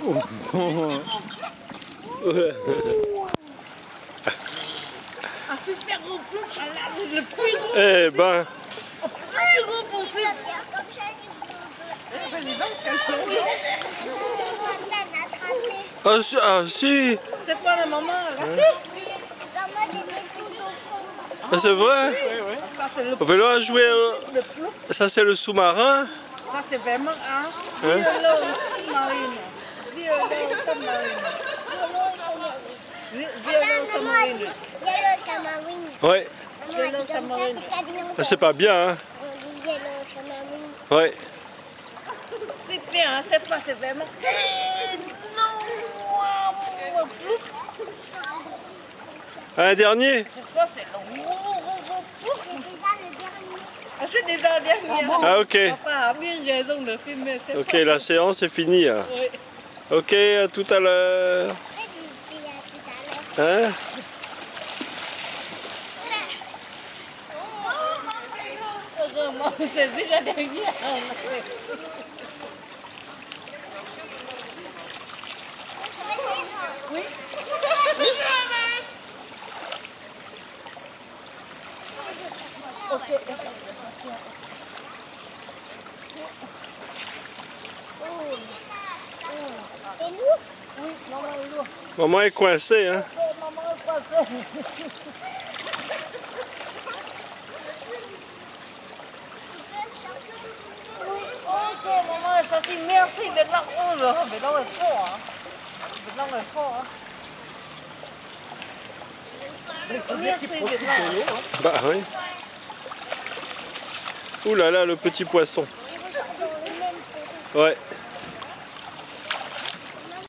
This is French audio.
Un super gros clou, le plus gros. Eh ben. Le plus gros possible. Ah si. C'est pas la maman là. Ah, c'est vrai. Ça c'est le On va jouer. clou. Ça c'est le sous-marin. Ça c'est vraiment un Hein? violon submarine. Violon submarine. Yellow submarine. Ouais. Maman a dit comme ça, c'est pas bien. Ah, c'est pas bien, hein. On dit yellow submarine. Ouais. C'est bien, hein, cette fois c'est vraiment énorme. Clou. Un dernier. Cette fois c'est le gros clou. C'est déjà le dernier. Ah, c'est déjà le dernier. Ah ok. Papa a bien raison de filmer cette Ok, fois. la séance est finie. Hein. Oui. Ok, à tout à l'heure. Hein? Vraiment, c'est la dernière. Oui. Ok. C'est lourd? Oui, maman est lourde. Maman est coincée, hein? Maman est coincée. Ok, maman est sortie. Merci, maintenant on le maintenant est fort. Hein. Maintenant est fort. Hein. Merci, maintenant. Bah oui. Ouh là là, le petit poisson. Dans le même pot. Ouais.